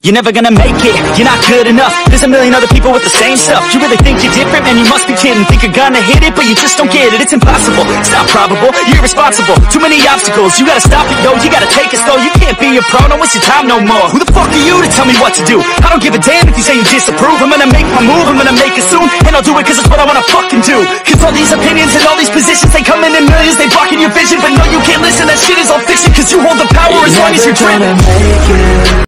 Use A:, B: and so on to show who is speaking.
A: You're never gonna make it, you're not good enough. There's a million other people with the same stuff. You really think you're different? Man, you must be kidding. Think you're gonna hit it, but you just don't get it. It's impossible, it's not probable, you're irresponsible. Too many obstacles, you gotta stop it, yo. You gotta take it slow, you can't be a pro. Don't waste your time no more. Who the fuck are you to tell me what to do? I don't give a damn if you say you disapprove. I'm gonna make my move, I'm gonna make it soon. And I'll do it cause it's what I wanna fucking do. Cause all these opinions and all these positions, they come in millions, they blocking your vision. But no, you can't listen, that shit is all fiction. Cause you hold the power as long as you're dreaming.